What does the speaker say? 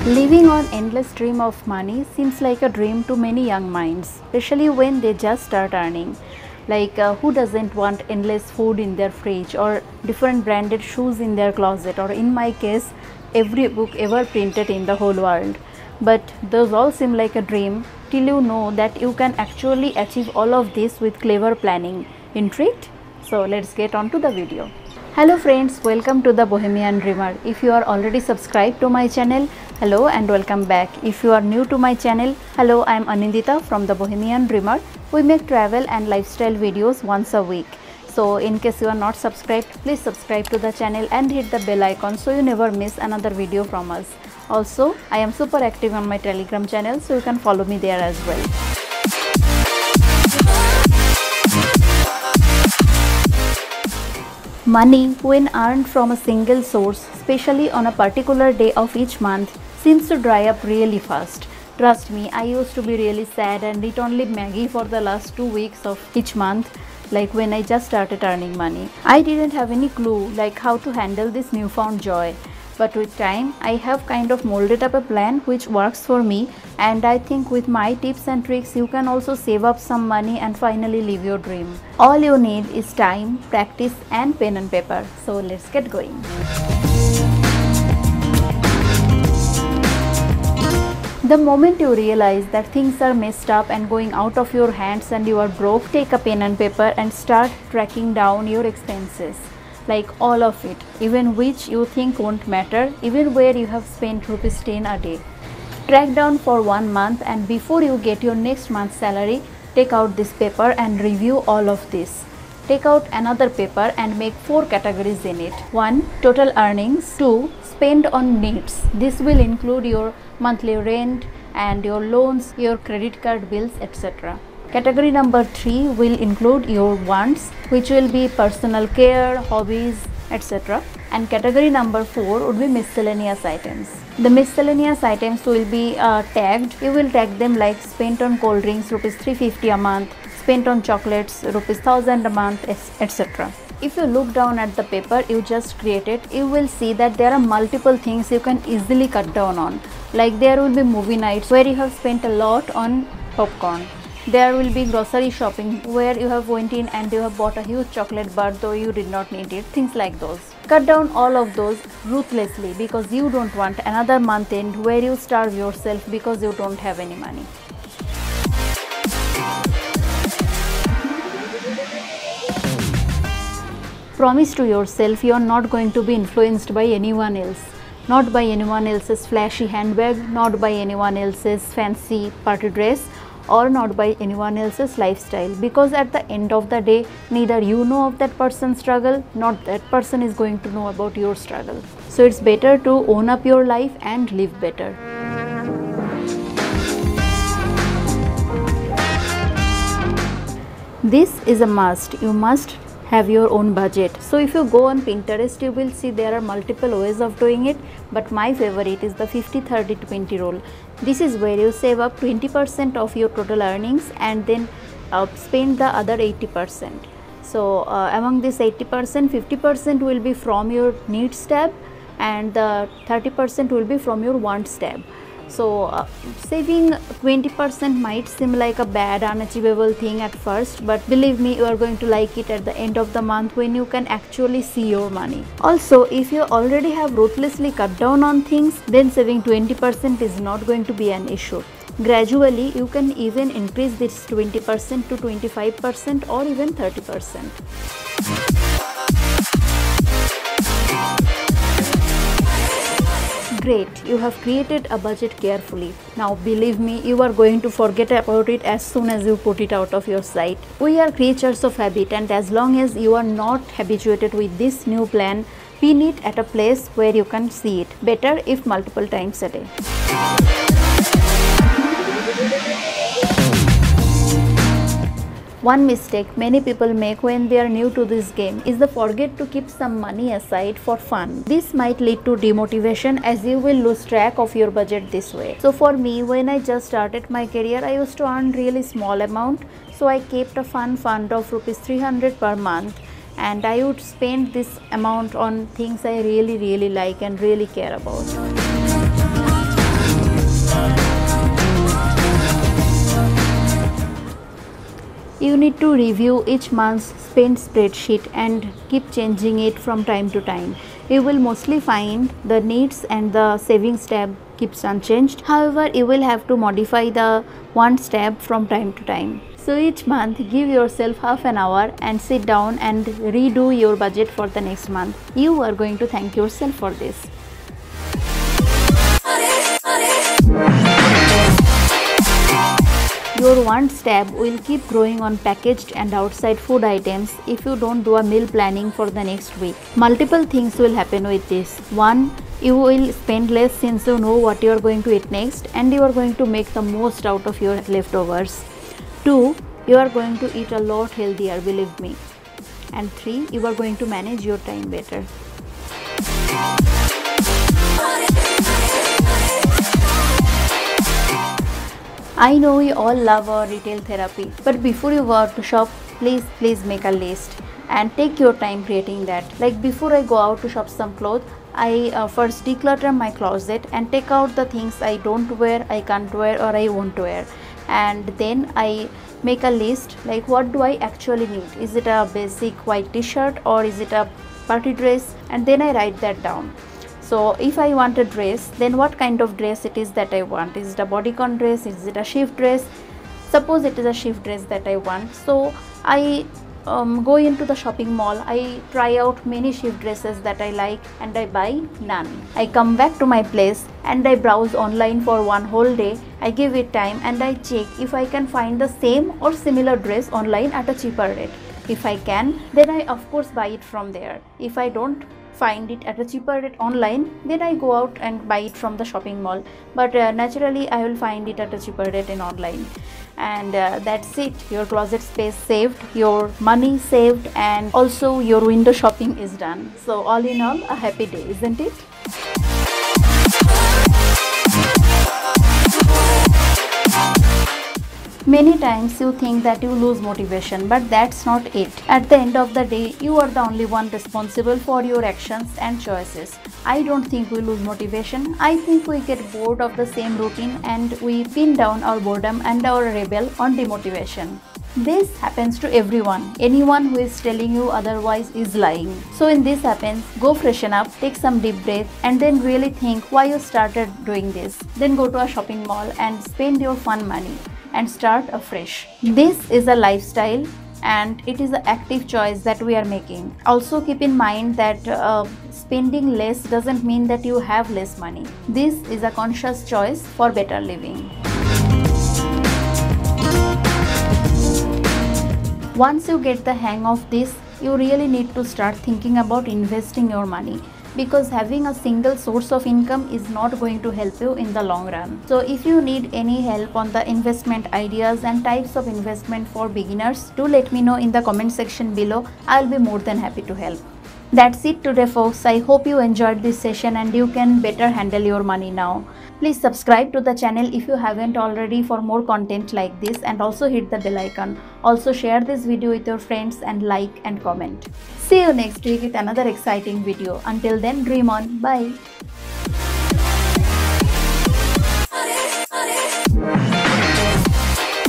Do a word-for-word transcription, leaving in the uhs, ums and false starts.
Living on endless stream of money seems like a dream to many young minds, especially when they just start earning. Like uh, who doesn't want endless food in their fridge or different branded shoes in their closet, or in my case, every book ever printed in the whole world. But those all seem like a dream till you know that you can actually achieve all of this with clever planning. Intrigued? So let's get on to the video. Hello friends, welcome to the Bohemian Dreamer. If you are already subscribed to my channel, hello and welcome back. If you are new to my channel, hello, I am Anindita from the Bohemian Dreamer. We make travel and lifestyle videos once a week. So in case you are not subscribed, please subscribe to the channel and hit the bell icon so you never miss another video from us. Also, I am super active on my Telegram channel, so you can follow me there as well. Money, when earned from a single source, especially on a particular day of each month, seems to dry up really fast. Trust me, I used to be really sad and eat only Maggie for the last two weeks of each month, like when I just started earning money. I didn't have any clue like how to handle this newfound joy. But with time, I have kind of molded up a plan which works for me, and I think with my tips and tricks you can also save up some money and finally live your dream. All you need is time, practice and pen and paper. So let's get going. The moment you realize that things are messed up and going out of your hands and you are broke, take a pen and paper and start tracking down your expenses. Like all of it, even which you think won't matter, even where you have spent rupees ten a day. Track down for one month, and before you get your next month's salary, take out this paper and review all of this. Take out another paper and make four categories in it. one. Total earnings. two. Spend on needs. This will include your monthly rent and your loans, your credit card bills, et cetera. Category number three will include your wants, which will be personal care, hobbies, et cetera. And category number four would be miscellaneous items. The miscellaneous items will be uh, tagged. You will tag them like spent on cold drinks, rupees three hundred fifty a month, spent on chocolates, rupees one thousand a month, et cetera. If you look down at the paper you just created, you will see that there are multiple things you can easily cut down on. Like there will be movie nights where you have spent a lot on popcorn. There will be grocery shopping where you have went in and you have bought a huge chocolate bar though you did not need it, things like those. Cut down all of those ruthlessly because you don't want another month end where you starve yourself because you don't have any money. Promise to yourself you are not going to be influenced by anyone else. Not by anyone else's flashy handbag, not by anyone else's fancy party dress, or not by anyone else's lifestyle, because at the end of the day neither you know of that person's struggle nor that person is going to know about your struggle. So it's better to own up your life and live better. This is a must. You must have your own budget. So if you go on Pinterest you will see there are multiple ways of doing it, but my favorite is the fifty thirty twenty rule. This is where you save up twenty percent of your total earnings and then uh, spend the other eighty percent. So uh, among this eighty percent, fifty percent will be from your needs tab and the thirty percent will be from your wants tab. So uh, saving twenty percent might seem like a bad, unachievable thing at first, but believe me, you are going to like it at the end of the month when you can actually see your money. Also, if you already have ruthlessly cut down on things, then saving twenty percent is not going to be an issue. Gradually, you can even increase this twenty percent to twenty-five percent or even thirty percent. Great, you have created a budget carefully. Now believe me, you are going to forget about it as soon as you put it out of your sight. We are creatures of habit, and as long as you are not habituated with this new plan, pin it at a place where you can see it. Better if multiple times a day. One mistake many people make when they are new to this game is the forget to keep some money aside for fun. This might lead to demotivation as you will lose track of your budget this way. So for me, when I just started my career, I used to earn really small amount. So I kept a fun fund of rupees three hundred per month, and I would spend this amount on things I really really like and really care about. You need to review each month's spend spreadsheet and keep changing it from time to time. You will mostly find the needs and the savings tab keeps unchanged. However, you will have to modify the wants tab from time to time. So each month, give yourself half an hour and sit down and redo your budget for the next month. You are going to thank yourself for this. Your wants tab will keep growing on packaged and outside food items if you don't do a meal planning for the next week. Multiple things will happen with this. One, you will spend less since you know what you are going to eat next and you are going to make the most out of your leftovers. Two, you are going to eat a lot healthier, believe me. And three, you are going to manage your time better. I know we all love our retail therapy, but before you go out to shop, please please make a list and take your time creating that. Like before I go out to shop some clothes, I uh, first declutter my closet and take out the things I don't wear, I can't wear or I won't wear. And then I make a list like what do I actually need. Is it a basic white t-shirt or is it a party dress? And then I write that down. So if I want a dress, then what kind of dress it is that I want. Is it a bodycon dress? Is it a shift dress? Suppose it is a shift dress that I want. So I um, go into the shopping mall. I try out many shift dresses that I like and I buy none. I come back to my place and I browse online for one whole day. I give it time and I check if I can find the same or similar dress online at a cheaper rate. If I can, then I of course buy it from there. If I don't find it at a cheaper rate online, then I go out and buy it from the shopping mall. But uh, naturally I will find it at a cheaper rate in online. And uh, that's it. Your closet space saved, your money saved, and also your window shopping is done. So all in all, a happy day, isn't it? Many times you think that you lose motivation, but that's not it. At the end of the day, you are the only one responsible for your actions and choices. I don't think we lose motivation. I think we get bored of the same routine and we pin down our boredom and our rebel on demotivation. This happens to everyone. Anyone who is telling you otherwise is lying. So when this happens, go freshen up, take some deep breath, and then really think why you started doing this. Then go to a shopping mall and spend your fun money and start afresh. This is a lifestyle and it is an active choice that we are making. Also keep in mind that uh, spending less doesn't mean that you have less money. This is a conscious choice for better living. Once you get the hang of this, you really need to start thinking about investing your money, because having a single source of income is not going to help you in the long run. So if you need any help on the investment ideas and types of investment for beginners, do let me know in the comment section below. I'll be more than happy to help. That's it today, folks. I hope you enjoyed this session and you can better handle your money now. Please subscribe to the channel if you haven't already for more content like this, and also hit the bell icon. Also share this video with your friends and like and comment. See you next week with another exciting video. Until then, dream on. Bye.